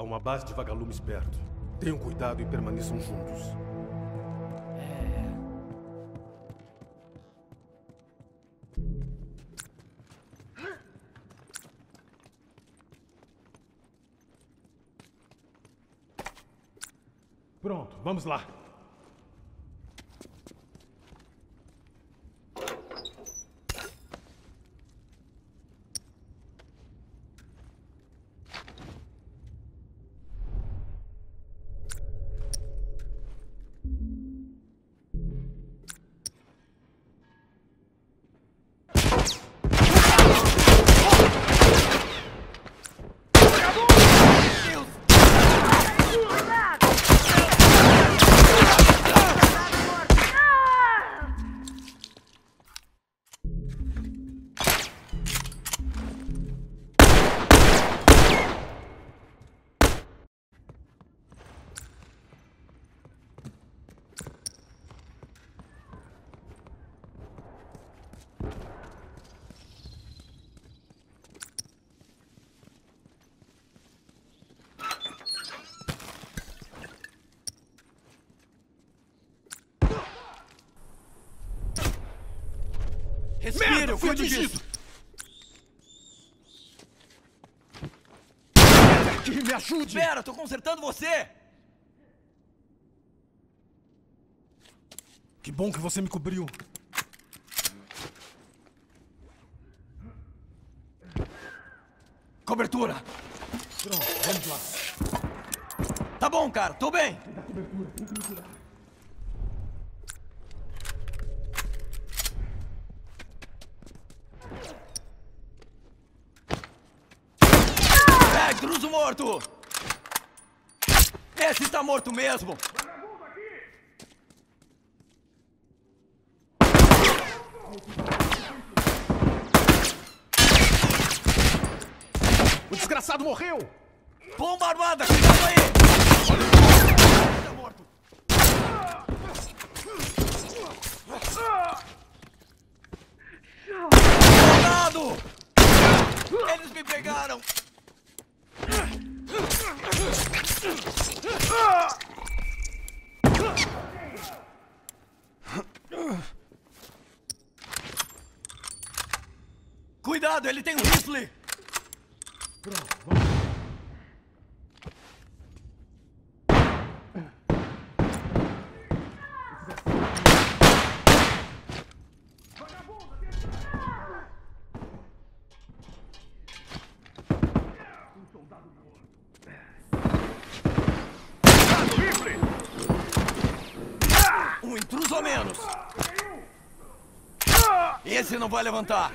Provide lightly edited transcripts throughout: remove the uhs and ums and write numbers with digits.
uma base de vagalumes perto. Tenham cuidado e permaneçam juntos. Pronto, vamos lá. Respira, eu cuido disso! Que me ajude! Espera, tô consertando você! Que bom que você me cobriu. Cobertura! Pronto, vamos lá. Tá bom, cara, tô bem! Intruso morto! Esse está morto mesmo! O desgraçado morreu! Bomba armada! Cuidado aí! Está morto! Cuidado! Eles me pegaram! Cuidado, ele tem um rifle! Pronto, vamos. Um intruso a menos! Esse não vai levantar!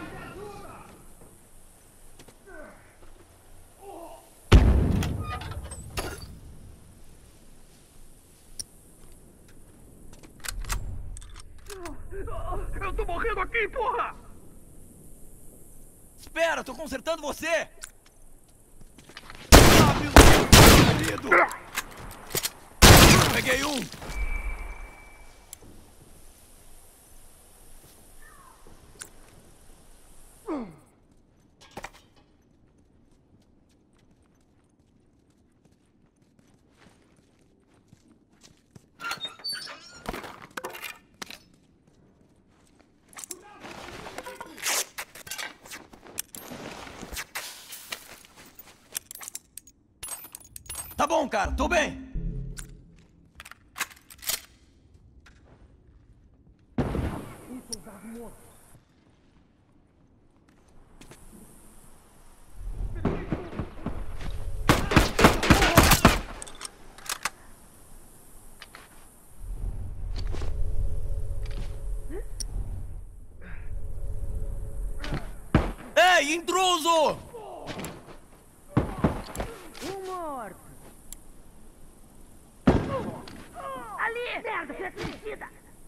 Eu tô morrendo aqui, porra! Espera, tô consertando você! Rápido! Peguei um! Tá bom, cara, tô bem! Um soldado morto. Ei, intruso! Morto! Ali! Merda, fui atingida!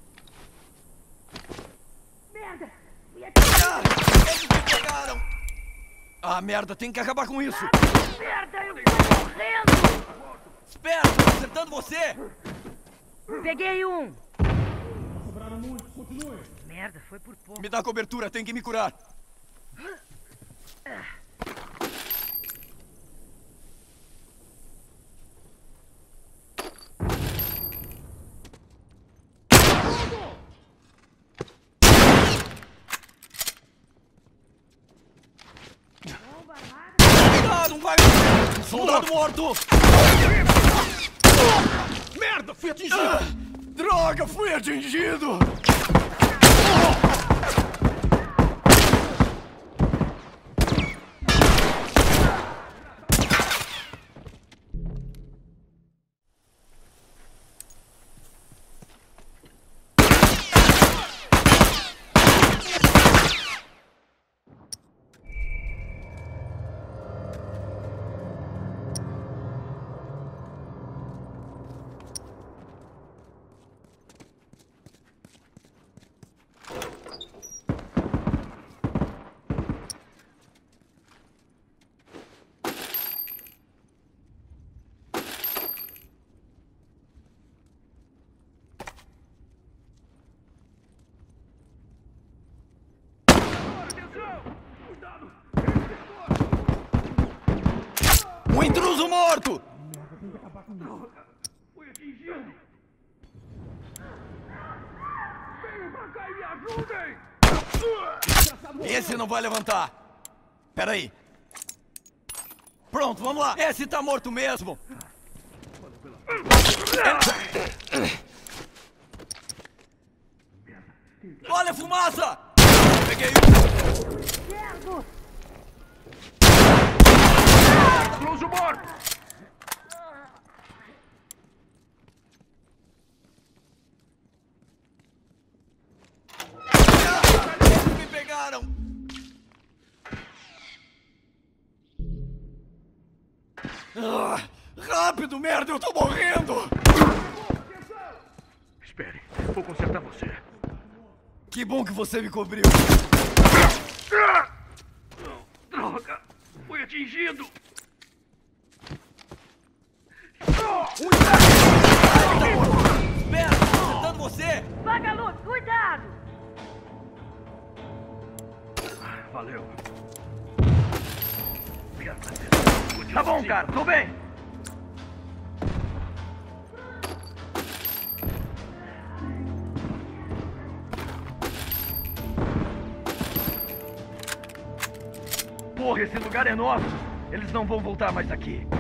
Merda! Fui atingida! Ah, eles me pegaram! Ah, merda, tem que acabar com isso! Merda, eu tô morrendo! Espera, tô consertando você! Peguei um! Sobraram muitos, continue. Merda, foi por pouco. Me dá cobertura, tem que me curar! Cuidado, um vagabundo! Soldado morto! Merda, fui atingido! Droga, fui atingido! Um intruso morto! Fui atingido! Venham pra cá e me ajudem! Esse não vai levantar! Peraí! Pronto, vamos lá! Esse tá morto mesmo! Olha a fumaça! Peguei um! Certo! Intruso morto! Me pegaram! Rápido, merda, eu tô morrendo! Espere, vou consertar você. Que bom que você me cobriu! Droga! Fui atingido! Merda, tô acertando você! Vagalume, cuidado! Valeu. Tá bom, cara, tô bem. Porra, esse lugar é nosso. Eles não vão voltar mais aqui.